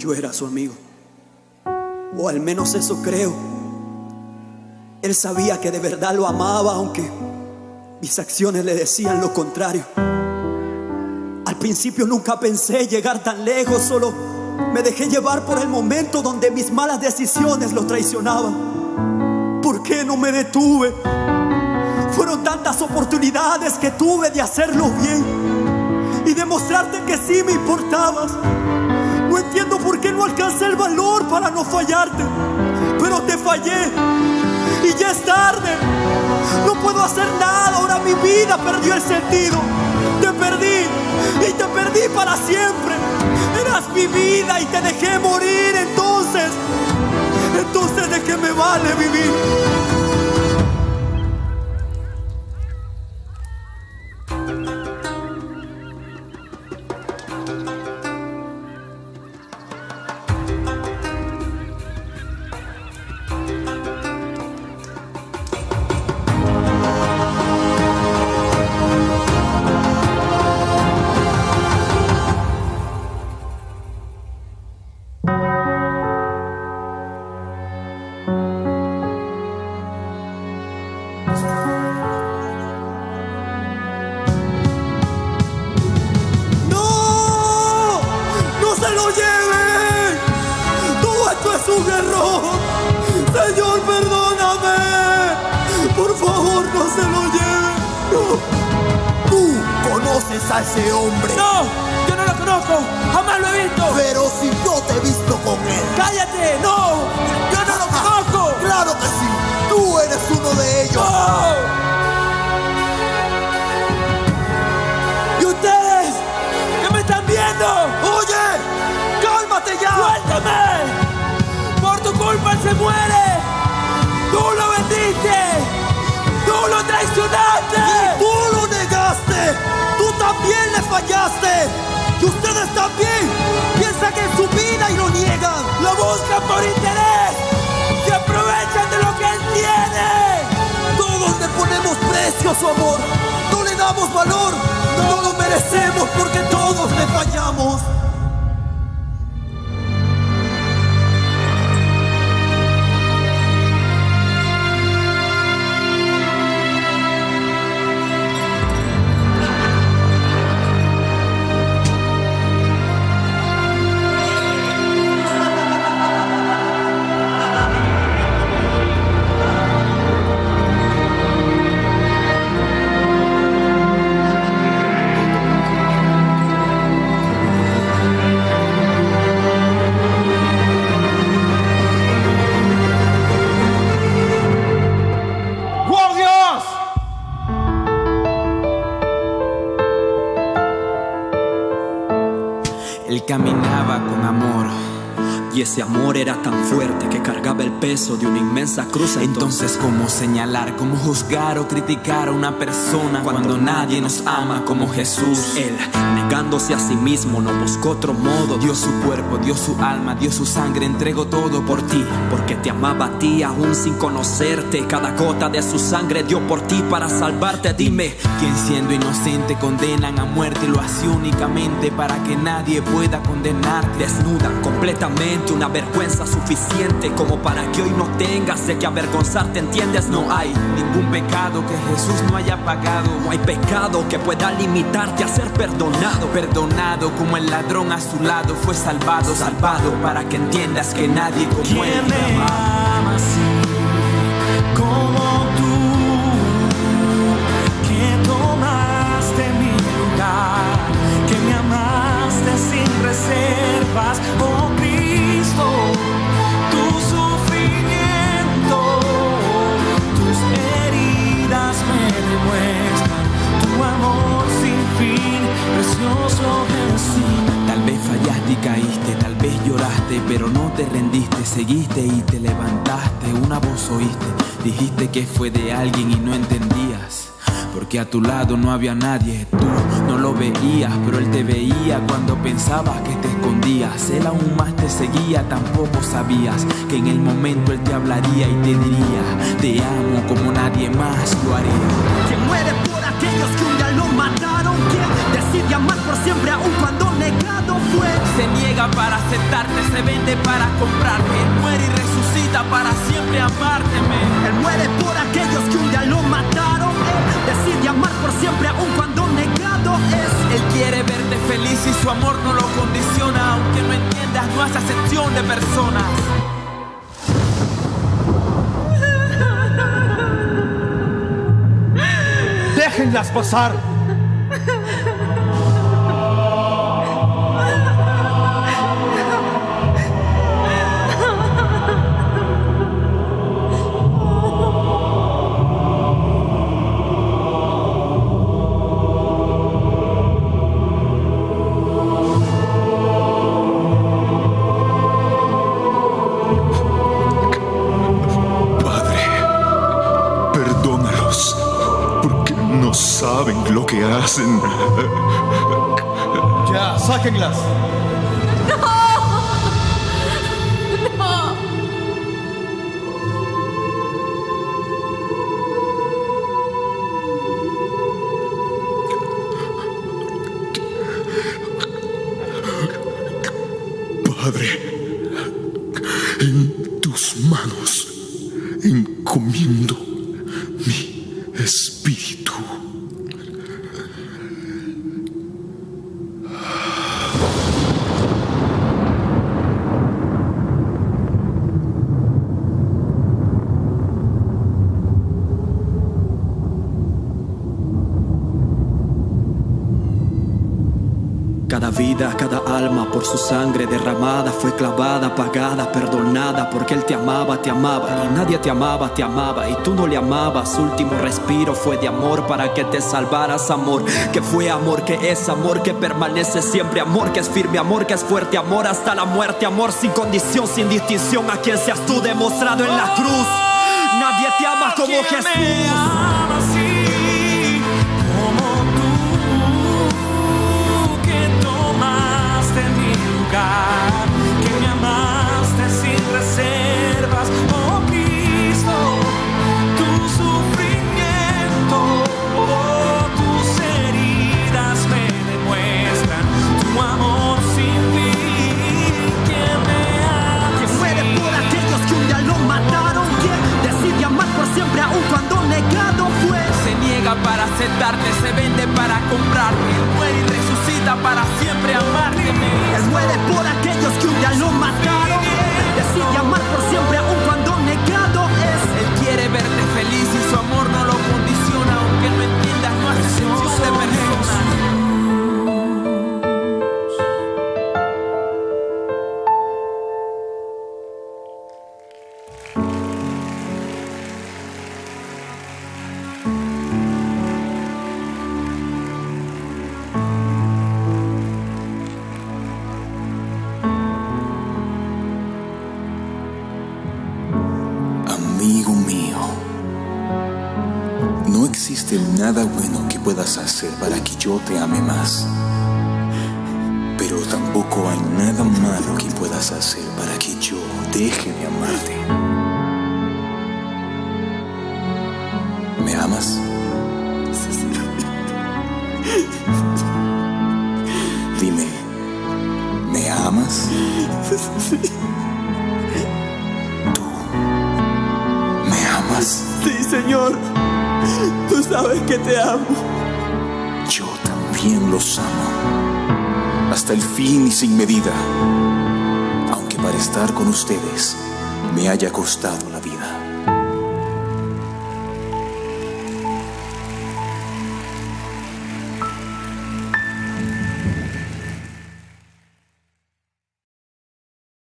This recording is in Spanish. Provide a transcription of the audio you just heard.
yo era su amigo, o al menos eso creo. Él sabía que de verdad lo amaba, aunque mis acciones le decían lo contrario. Al principio nunca pensé llegar tan lejos, solo me dejé llevar por el momento donde mis malas decisiones lo traicionaban. ¿Por qué no me detuve? Fueron tantas oportunidades que tuve de hacerlo bien y demostrarte que sí me importabas. No entiendo por qué no alcancé el valor para no fallarte, pero te fallé y ya es tarde. No puedo hacer nada, ahora mi vida perdió el sentido. Te perdí y te perdí para siempre. Eras mi vida y te dejé morir. Entonces, ¿de qué me vale vivir? Un error, Señor, perdóname. Por favor, no se lo lleve. No. Tú conoces a ese hombre. No, yo no lo conozco, jamás lo he visto. Pero si yo te he visto con él. Cállate, no, yo no lo conozco. Claro que sí, tú eres uno de ellos. No. ¿Y ustedes qué me están viendo? Oye, cálmate ya. ¡Suéltame! Por tu culpa él se muere. Tú lo vendiste. Tú lo traicionaste. Y tú lo negaste. Tú también le fallaste. Y ustedes también piensan en su vida y lo niegan. Lo buscan por interés. Se aprovechan de lo que él tiene. Todos le ponemos precio a su amor. No le damos valor. No lo merecemos porque todos le fallamos. Él caminaba con amor y ese amor era tan fuerte que cargaba el peso de una inmensa cruz. Entonces, ¿cómo señalar, cómo juzgar o criticar a una persona cuando nadie nos ama como Jesús? Él, negándose a sí mismo, no buscó otro modo. Dio su cuerpo, dio su alma, dio su sangre, entregó todo por ti, porque te amaba a ti aún sin conocerte. Cada gota de su sangre dio por ti para salvarte. Dime, ¿quién siendo inocente condenan a muerte? Lo hace únicamente para que nadie pueda condenarte. Desnuda completamente, una vergüenza suficiente como para que hoy no tengas de qué avergonzarte, ¿entiendes? No hay ningún pecado que Jesús no haya pagado. No hay pecado que pueda limitarte a ser perdonado. Perdonado como el ladrón a su lado fue salvado. Salvado para que entiendas que nadie como él me ama así como tú, que tomaste mi lugar, que me amaste sin reservas. Oh Cristo, tu sufrimiento, tus heridas me demuestran tu amor sin fin, precioso Jesús. Tal vez fallaste y caíste, tal vez lloraste, pero no te rendiste, seguiste y te levantaste. Una voz oíste, dijiste que fue de alguien y no entendías, porque a tu lado no había nadie. Tú no lo veías, pero él te veía cuando pensabas que te escondías. Él aún más te seguía, tampoco sabías que en el momento él te hablaría y te diría: te amo como nadie más lo haría. Quien muere por aquellos que un día lo mataron, quien decide amar por siempre aun cuando negado fue. Se niega niega para aceptarte, se vende para comprarte. Él muere y resucita para siempre amarte. Él muere por aquellos que un día lo mataron. Él decide amar por siempre aun cuando negado es. Él quiere verte feliz y su amor no lo condiciona. Aunque no entiendas, no hace acepción de personas. Déjenlas pasar. Saben lo que hacen. Ya, sáquenlas. Padre, en tus manos encomiendo mi espíritu. Cada vida, cada alma por su sangre derramada fue clavada, pagada, perdonada, porque Él te amaba y nadie te amaba y tú no le amabas. Su último respiro fue de amor para que te salvaras, amor que fue amor, que es amor, que permanece siempre, amor que es firme, amor que es fuerte, amor hasta la muerte, amor sin condición, sin distinción, a quien seas tú demostrado en la cruz. Nadie te ama como Jesús. Que me amaste sin reservas, oh Cristo, tu sufrimiento, oh, tus heridas me demuestran tu amor sin fin. ¿Quién me ama? Quien muere por aquellos que un día lo mataron, quien decide amar por siempre aun cuando negado fue. Se niega para aceptarte, se vende para comprarte. Él muere y resucita para siempre amarte. Él muere por aquellos que un día lo mataron. Decide amar por siempre aun cuando negado es. Él quiere verte feliz y su amor no lo condiciona. Aunque no entiendas, no hace excepción de personas. Amigo mío, no existe nada bueno que puedas hacer para que yo te ame más, pero tampoco hay nada malo que puedas hacer para que yo deje de amarte. ¿Me amas? Dime, ¿me amas? Sí, Señor, tú sabes que te amo. Yo también los amo, hasta el fin y sin medida, aunque para estar con ustedes me haya costado la